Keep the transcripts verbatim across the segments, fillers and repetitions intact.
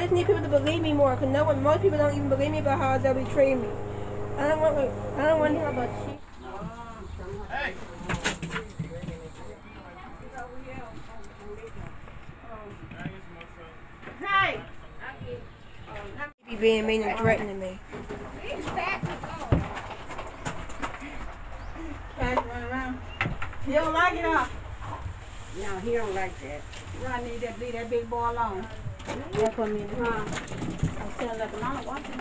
I just need people to believe me more, cause no one, most people don't even believe me about how they'll betray me. I don't want, I don't want. Hey. Hey. He be being mean and threatening me. Run around. He don't like it, huh? No, he don't like that. Ron need that, leave that big boy alone. That's what I mean. Huh? I'm saying like a mama watching.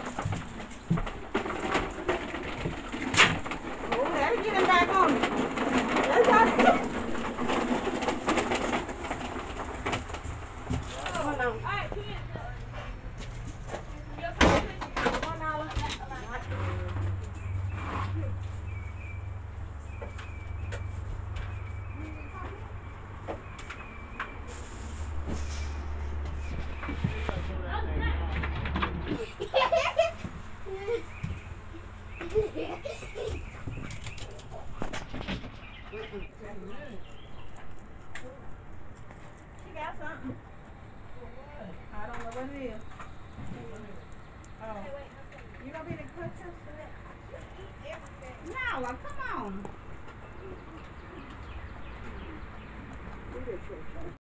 Oh, let me get him back on me. That's how it is. Hold on. She got something. I don't know what it is. Oh. You gonna be the cook too? No, well, come on.